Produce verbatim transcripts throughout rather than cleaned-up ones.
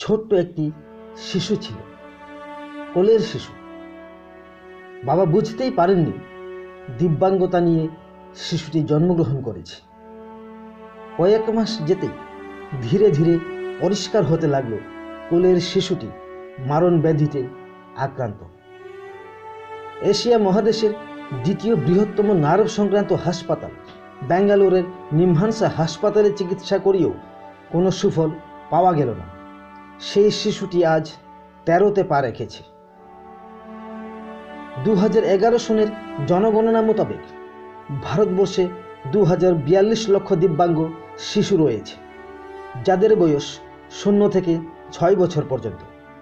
ছোট্ট একটি শিশু ছিল, কোলের শিশু। বাবা বুঝতেই পারেননি দিব্যাঙ্গতা নিয়ে শিশুটি জন্মগ্রহণ করেছে। কয়েক মাস যেতেই ধীরে ধীরে পরিষ্কার হতে লাগলো কোলের শিশুটি মারণ ব্যাধিতে আক্রান্ত। এশিয়া মহাদেশের দ্বিতীয় বৃহত্তম নার্ভ সংক্রান্ত হাসপাতাল ব্যাঙ্গালোরের নিমহান্সা হাসপাতালে চিকিৎসা করিয়েও কোনো সুফল পাওয়া গেল না। সেই শিশুটি আজ তেরোতে পা রেখেছে। দু হাজার এগারো সনের জনগণনা মোতাবেক ভারতবর্ষে দু হাজার বিয়াল্লিশ লক্ষ দিব্যাঙ্গ শিশু রয়েছে, যাদের বয়স শূন্য থেকে ছয় বছর পর্যন্ত।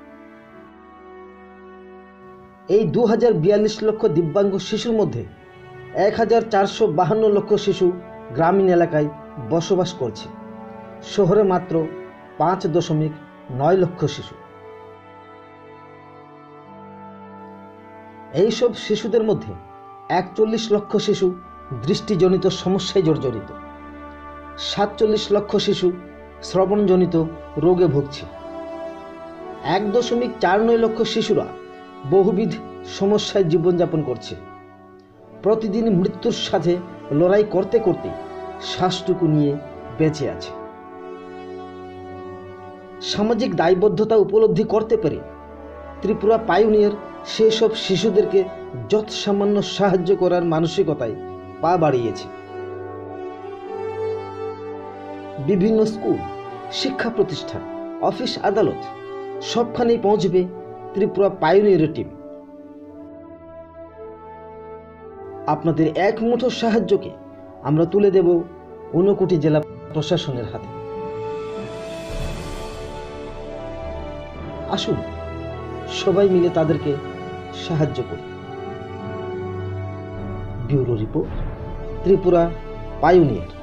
এই দু হাজার বিয়াল্লিশ লক্ষ দিব্যাঙ্গ শিশুর মধ্যে এক হাজার চারশো বাহান্ন লক্ষ শিশু গ্রামীণ এলাকায় বসবাস করছে, শহরে মাত্র পাঁচ দশমিক নয় লক্ষ শিশু। এইসব শিশুদের মধ্যে একচল্লিশ লক্ষ শিশু দৃষ্টিজনিত সমস্যায় জর্জরিত, সাতচল্লিশ লক্ষ শিশু শ্রবণজনিত রোগে ভুগছে, এক দশমিক চার নয় লক্ষ শিশুরা বহুবিধ সমস্যায় জীবনযাপন করছে। প্রতিদিন মৃত্যুর সাথে লড়াই করতে করতে শ্বাসটুকু নিয়ে বেঁচে আছে। সামাজিক দায়বদ্ধতা উপলব্ধি করতে পেরে ত্রিপুরা পাইওনিয়ার সেসব শিশুদেরকে যৎসামান্য সাহায্য করার মানসিকতায় পা বাড়িয়েছে। বিভিন্ন স্কুল, শিক্ষা প্রতিষ্ঠান, অফিস আদালত সবখানেই পৌঁছবে ত্রিপুরা পাইওনিয়ারের টিম। আপনাদের এক মুঠো সাহায্যকে আমরা তুলে দেব ঊনকোটি জেলা প্রশাসনের হাতে। আসুন সবাই মিলে তাদেরকে সাহায্য করি। Bureau report, Tripura pioneer.